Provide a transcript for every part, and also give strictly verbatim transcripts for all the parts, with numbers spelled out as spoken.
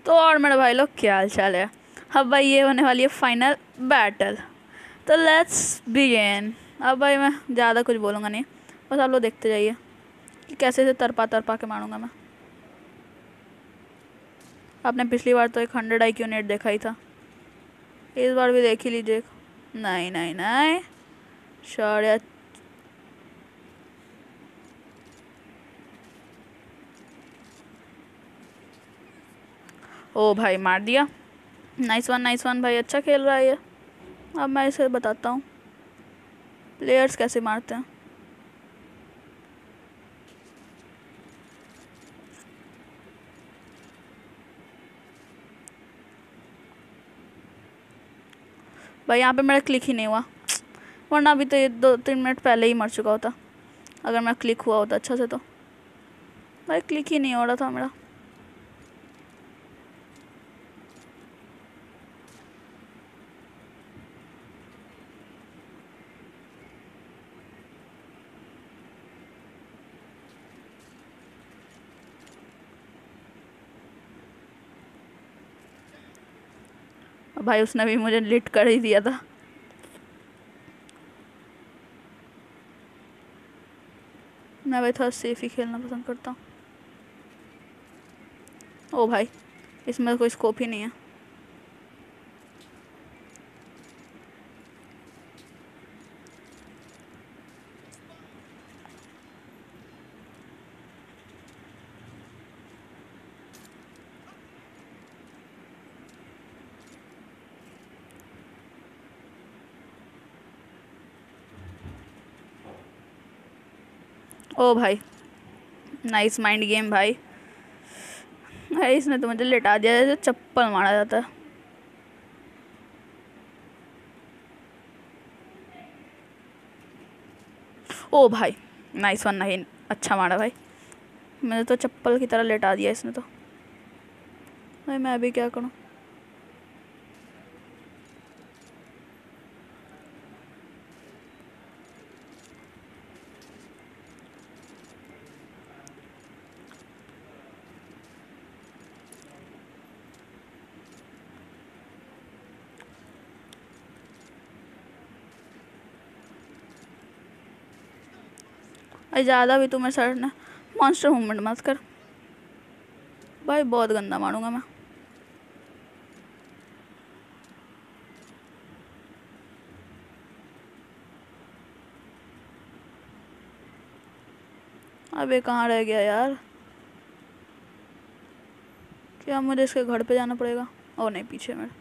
तो और मेरे भाई लोग क्या हाल चाल है। अब भाई ये होने वाली है फाइनल बैटल, तो लेट्स बिगिन। अब भाई मैं ज़्यादा कुछ बोलूँगा नहीं, बस आप लोग देखते जाइए कि कैसे से तरपा तरपा के मारूंगा मैं। आपने पिछली बार तो एक हंड्रेड आई क्यू नेट देखा ही था, इस बार भी देख ही लीजिए। नहीं नहीं नहीं शौर्य, ओ भाई मार दिया। नाइस वन नाइस वन भाई, अच्छा खेल रहा है ये। अब मैं इसे बताता हूँ प्लेयर्स कैसे मारते हैं। भाई यहाँ पे मेरा क्लिक ही नहीं हुआ, वरना अभी तो ये दो तीन मिनट पहले ही मर चुका होता अगर मैं क्लिक हुआ होता अच्छा से। तो भाई क्लिक ही नहीं हो रहा था मेरा। भाई उसने भी मुझे लिट कर ही दिया था। मैं भाई थोड़ा सेफ ही खेलना पसंद करता हूँ। ओ भाई इसमें कोई स्कोप ही नहीं है। ओ भाई नाइस माइंड गेम भाई। भाई इसने तो मुझे लेटा दिया जैसे चप्पल मारा जाता है। ओ भाई नाइस वन, नहीं अच्छा मारा भाई, मैंने तो चप्पल की तरह लेटा दिया इसने तो। भाई मैं अभी क्या करूं। भाई ज़्यादा भी तुम्हें सर ना मॉन्स्टर मूवमेंट मत कर भाई, बहुत गंदा मारूंगा मैं। अबे कहाँ रह गया यार, क्या मुझे इसके घर पे जाना पड़ेगा। ओ नहीं पीछे मेरे।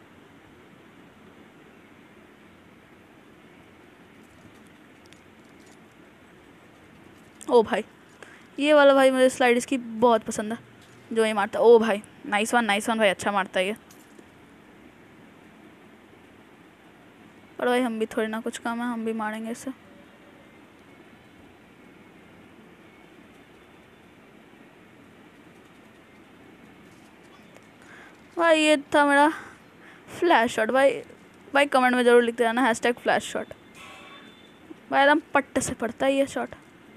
ओ भाई ये वाला भाई मुझे स्लाइड इसकी बहुत पसंद है, जो ये मारता है। ओ भाई नाइस वन नाइस वन भाई, अच्छा मारता है ये। पर भाई हम भी थोड़ी ना कुछ काम है, हम भी मारेंगे इसे। भाई ये था मेरा फ्लैश शॉट भाई। भाई कमेंट में ज़रूर लिखते जाना हैश टैग फ्लैश शॉट। भाई एकदम पट्ट से पड़ता है ये शॉट,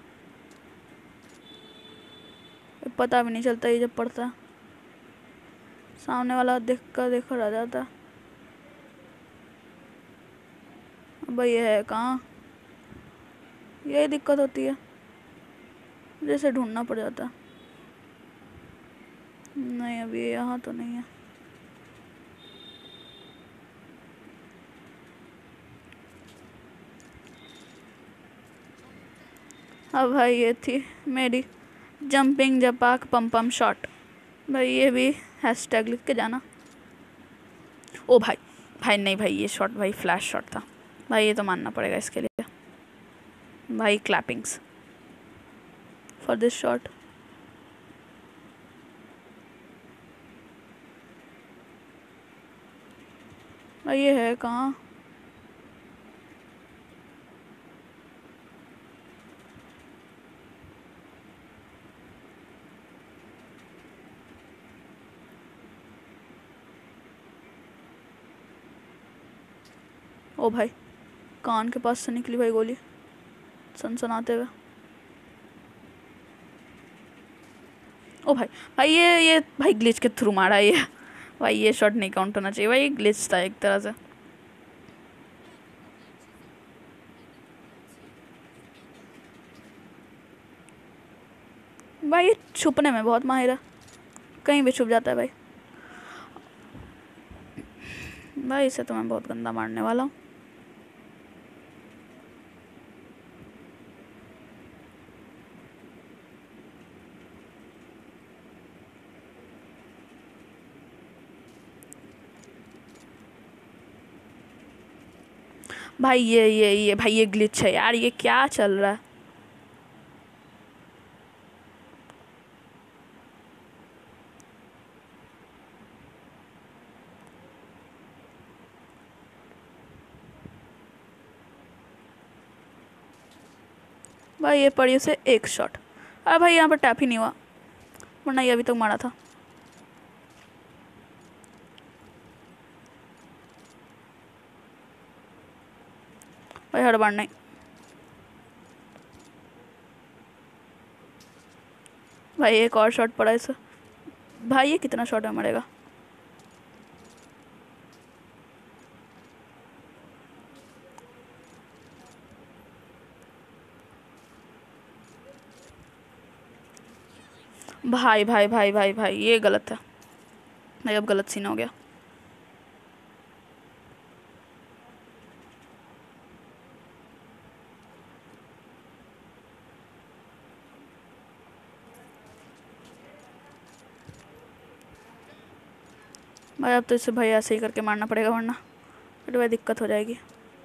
पता भी नहीं चलता ये जब पड़ता है, सामने वाला देख कर देखो रह जाता है। भाई ये है कहाँ, यही दिक्कत होती है, जैसे ढूंढना पड़ जाता है। नहीं अभी यहाँ तो नहीं है। अब भाई ये थी मेरी जंपिंग जपाक पम पम शॉट। भाई ये भी हैश टैग लिख के जाना। ओ भाई भाई नहीं भाई ये शॉट भाई फ्लैश शॉट था भाई, ये तो मानना पड़ेगा इसके लिए भाई। Clappings for this shot. भाई ये है कहाँ। ओ भाई कान के पास से निकली भाई गोली सनसनाते हुए। ओ भाई भाई ये ये भाई ग्लिच के थ्रू मारा ये भाई ये शॉट नहीं काउंट होना चाहिए भाई, ग्लिच था एक तरह से। भाई ये छुपने में बहुत माहिर है, कहीं भी छुप जाता है भाई। भाई इसे तो मैं बहुत गंदा मारने वाला हूँ। भाई ये ये ये भाई ये ग्लिच है यार, ये क्या चल रहा है। भाई ये पड़ी उसे एक शॉट। अरे भाई यहाँ पर टैप ही नहीं हुआ, वरना ये अभी तक मारा था। भाई हर बार नहीं। भाई एक और शॉट पड़ा इसे। भाई ये कितना शॉट में मरेगा। भाई भाई भाई भाई भाई ये गलत है भाई, अब गलत सीन हो गया। भाई अब तो इसे भाई ऐसे ही करके मारना पड़ेगा, वरना फिर भाई दिक्कत हो जाएगी।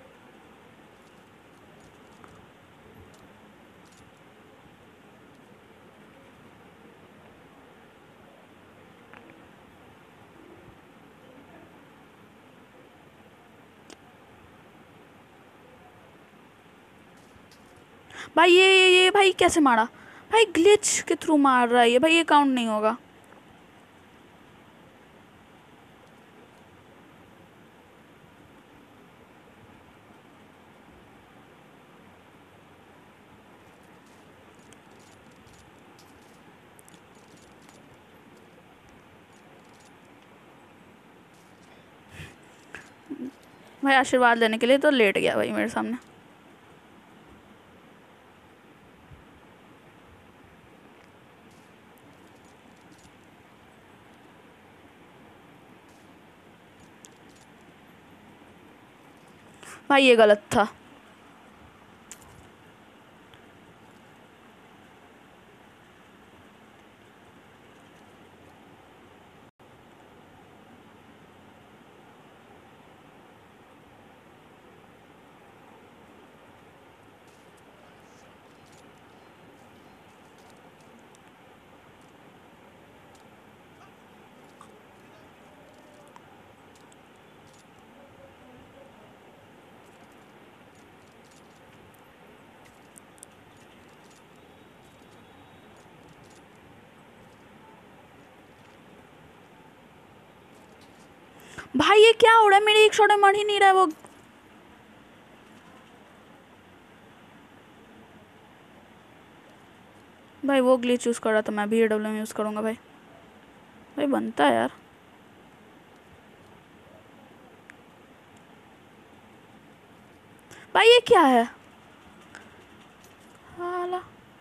भाई ये ये ये भाई कैसे मारा। भाई ग्लिच के थ्रू मार रहा है ये, भाई ये काउंट नहीं होगा। भाई आशीर्वाद लेने के लिए तो लेट गया भाई मेरे सामने। भाई ये गलत था। भाई ये क्या हो रहा है, मेरे एक शॉट में मर ही नहीं रहा है वो। भाई वो ग्लिच यूज़ कर रहा था, मैं भी ए डब्ल्यू यूज़ करूँगा भाई। भाई बनता है यार। भाई ये क्या है हाला।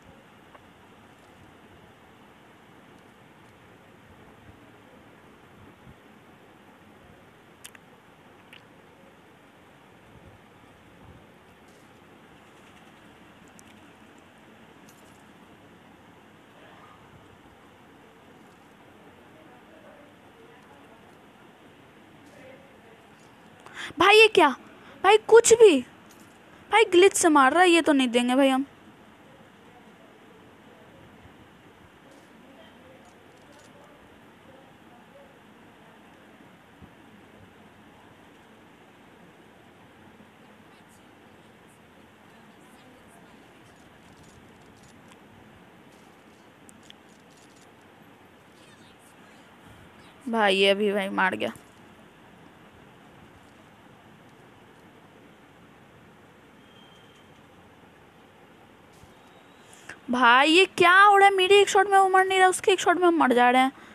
भाई ये क्या, भाई कुछ भी। भाई ग्लिच से मार रहा है, ये तो नहीं देंगे भाई हम। भाई ये भी भाई मार गया। भाई ये क्या हो रहा है, मेरे एक शॉट में वो मर नहीं रहा, उसके एक शॉट में हम मर जा रहे हैं।